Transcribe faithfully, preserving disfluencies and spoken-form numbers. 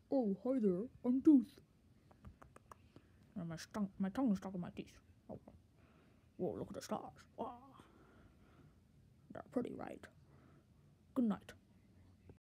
Oh, hi there. I'm Tooth. And my, stung- my tongue is stuck in my teeth. Oh, whoa, look at the stars. Wow, they're pretty, right? Good night.